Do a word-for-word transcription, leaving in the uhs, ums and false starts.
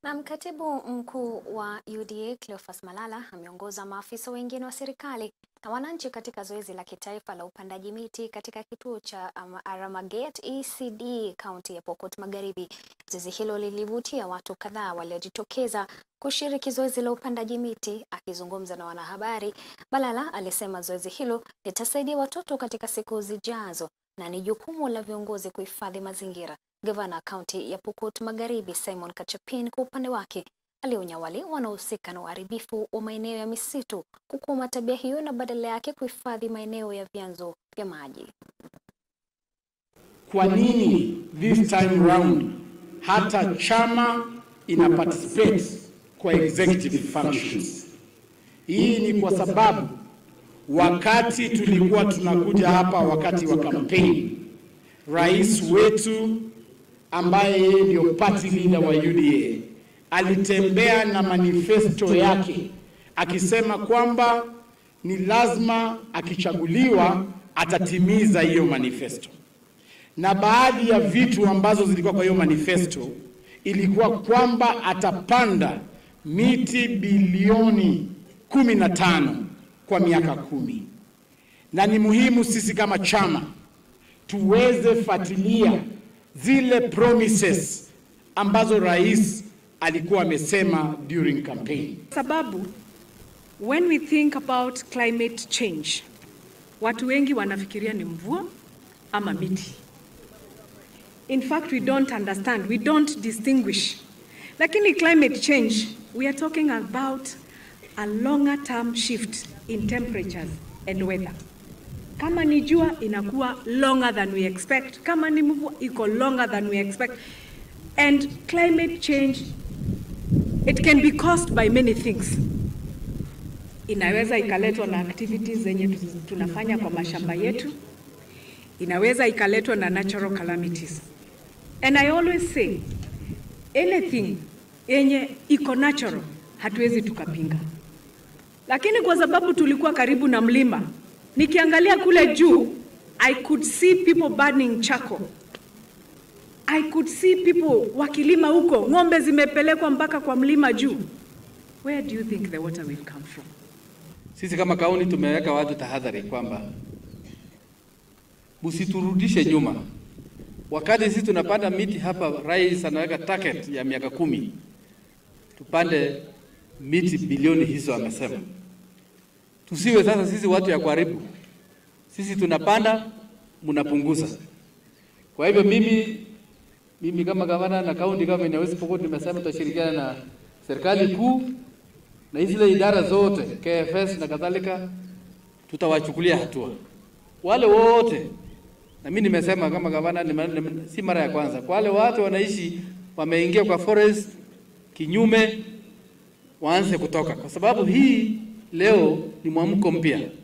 Na katibu mkuu wa U D A Cleophas Malala ameongoza maafisa wengine wa serikali na wananchi katika zoezi la kitaifa la upandaji miti katika kituo cha um, Aramaget E C D kaunti ya Pokot Magharibi. Zoezi hilo lilivutia watu kadhaa waliojitokeza kushiriki zoezi la upandaji miti. Akizungumza na wanahabari, Malala alisema zoezi hilo litasaidia watoto katika siku zijazo na ni jukumu la viongozi kuhifadhi mazingira. Gavana kaunti ya Pokot Magharibi Simon Kachapin kwa upande wake alionya wale wanaohusika na uharibifu wa maeneo ya misitu kukoma tabia hiyo na badala yake kuhifadhi maeneo ya vyanzo vya maji. Kwa nini this time round hata chama ina participate kwa executive functions? Hii ni kwa sababu wakati tulikuwa tunakuja hapa wakati wa campaign, rais wetu ambaye yeye ndio party leader wa U D A alitembea na manifesto yake akisema kwamba ni lazima akichaguliwa atatimiza hiyo manifesto. Na baadhi ya vitu ambazo zilikuwa kwa hiyo manifesto ilikuwa kwamba atapanda miti bilioni kumi na tano kwa miaka kumi. Na ni muhimu sisi kama chama tuweze fuatilia zile promises ambazo rais alikuwa amesema during campaign. Sababu when we think about climate change, watu wengi wanafikiria ni mvua ama miti. In fact, we don't understand, we don't distinguish. Lakini climate change, we are talking about a longer term shift in temperatures and weather. Kama ni jua inakuwa longer than we expect, kama ni mvua iko longer than we expect. And climate change, it can be caused by many things. Inaweza ikaletwa na activities zenye tunafanya kwa mashamba yetu. Inaweza ikaletwa na natural calamities. And I always say, anything yenye iko natural hatuwezi tukapinga. Lakini kwa sababu tulikuwa karibu na mlima, nikiangalia kule juu, I could see people burning charcoal. I could see people wakilima huko, ng'ombe zimepelekwa mpaka kwa mlima juu. Where do you think the water will come from? Sisi kama kaunti tumeweka watu tahadhari kwamba msiturudishe nyuma. Wakati sisi tunapanda miti hapa, rais anaweka target ya miaka kumi. Tupande miti bilioni hizo amesema. Tusiwe sasa sisi watu ya kuharibu. Sisi tunapanda, mnapunguza. Kwa hivyo mimi mimi kama gavana na kaunti kama inaweza Pokot nimesema tutashirikiana na serikali kuu na hizo idara zote K F S na kadhalika, tutawachukulia hatua wale wote. Na mimi nimesema kama gavana ni si mara ya kwanza, kwa wale watu wanaishi wameingia kwa forest kinyume waanze kutoka, kwa sababu hii leo ni mwamko mpya.